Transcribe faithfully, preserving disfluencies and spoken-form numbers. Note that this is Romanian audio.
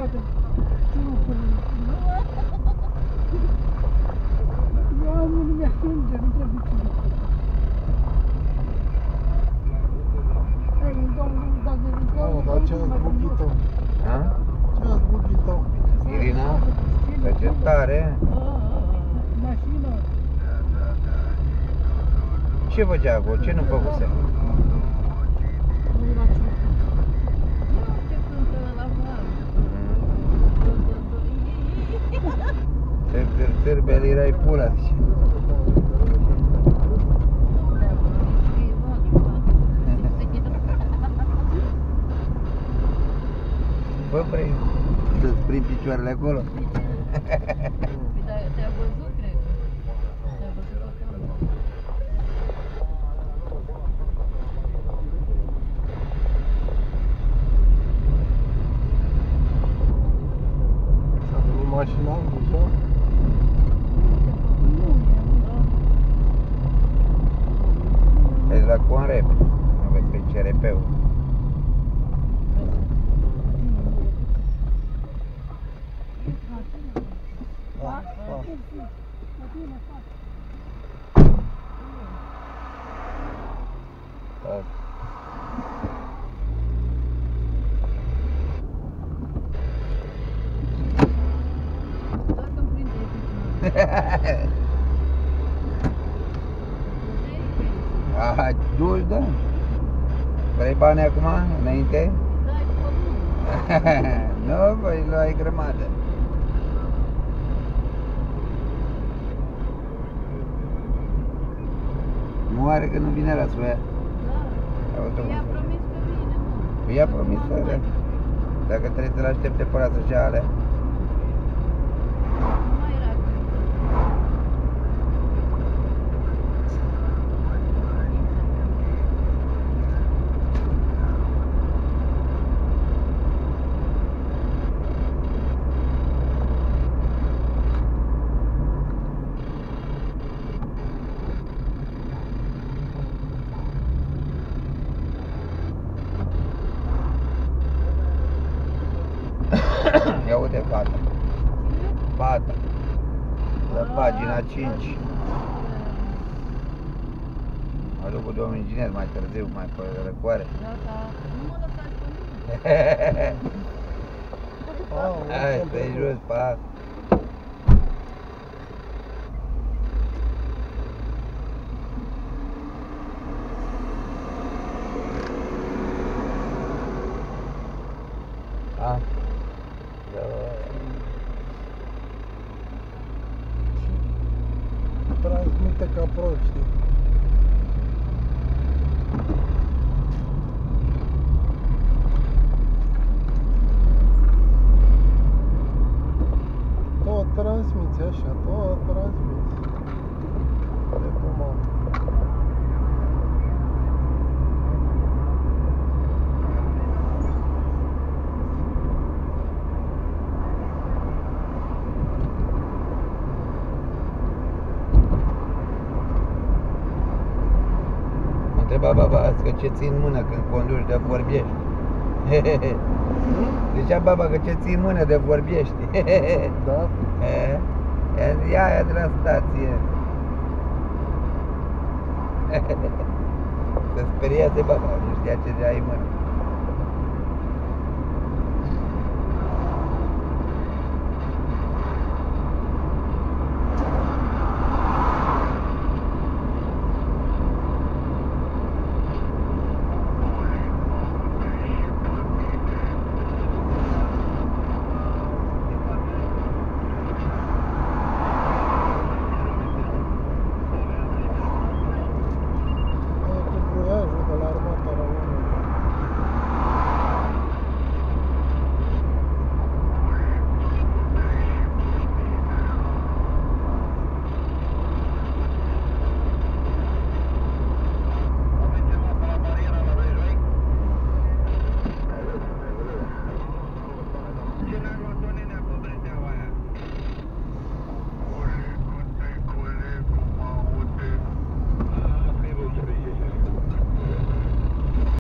toate trupurile. Eu am unul mi-a sânge, nu trebuie ce lucru. Oh, dar ce ați bughit-o? Ha? Ce ați bughit-o? Irina? Dar ce tare! Mașină. Ce făcea acolo? Ce nu făcuse? Sârbel erai pula, zice. Bă, vrei să-ți prind picioarele acolo? Te-a văzut, cred. Te-a văzut acolo. S-a venit mașina deja? Ești la Conrep. Nu vezi că e C R P-ul. Da, da. Da. Dacă-mi prinde piciorul. Aha, duci, da? Vrei bani acum, înainte? Dai pe Nu, voi luai grămadă. Nu are că nu vine la Suia. Da. I-a promis că vine, mă. I-a promis că vine. Dacă trebuie să-l aștepte pe ăla să-și ia alea. Nu mai era Ia uite fata. Fata. La pagina cinci. Mă duc cu domnul inginer mai târziu, mai pe răcoare. Gata. Nu mă lăsați pe mine. Hai, stai jos, pa. A? Transmite ca proștii. Tot transmiți așa, tot transmiți. De comandă. Întreba baba că ce ții în mână când conduci de vorbești. Zicea baba că ce ții în mână de vorbești. Da? Ia aia de la stație. Se speriase baba, nu știa ce ai în mână.